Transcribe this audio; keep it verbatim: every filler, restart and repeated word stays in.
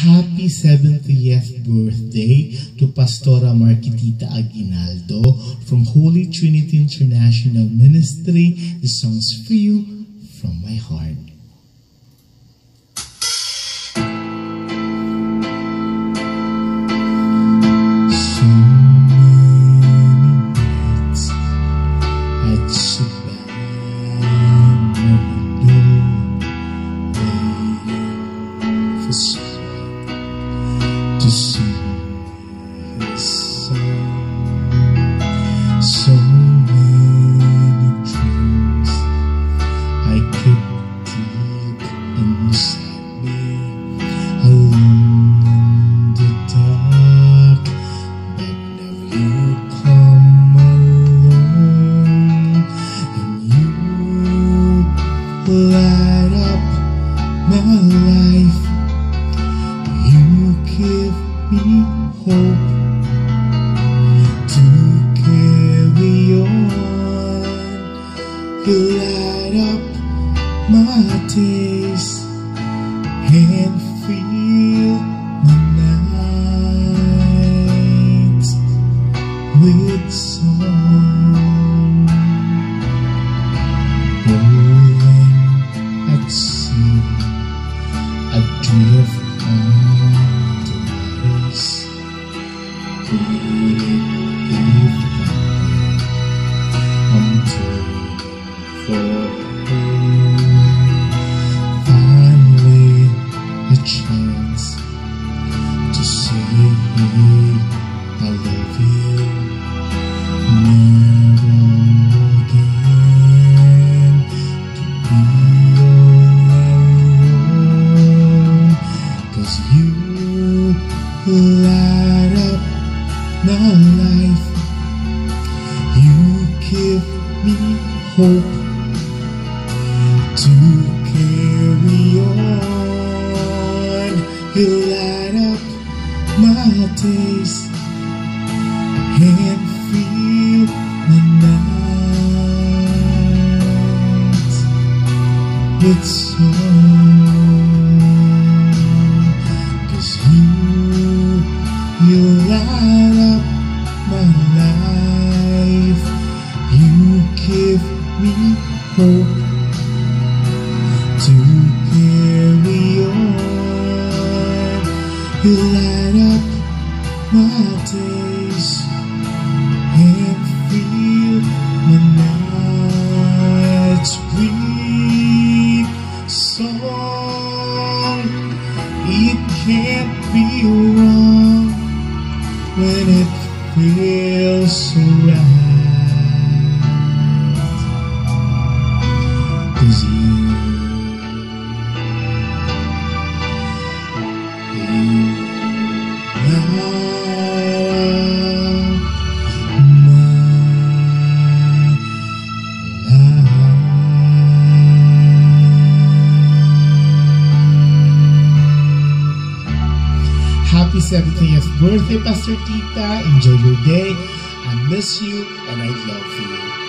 Happy seventieth birthday to Pastora Marquitita Aguinaldo from Holy Trinity International Ministry. This song's for you from my heart. So many nights I'd sit by my window waiting for someone to sing his song. So many dreams I kept deep inside me, alone in the dark. But now you come along, and you light up my life. You give me hope to carry on. You light up my days and fill my nights with song. Rolling at sea, adrift on the waters, could it be that I'm turning for home? Finally a chance to say I love you. Never again to be all alone, 'cause you light up my life. You give me hope to carry on. You light up my days and fill my nights with song. 'Cause you, you light up my life. You give me hope to carry on. You light up my days and fill my nights with song. It can't be wrong when it feels so right, 'cause you, you light up my life. Happy seventieth birthday, Pastor Tita. Enjoy your day. I miss you and I love you.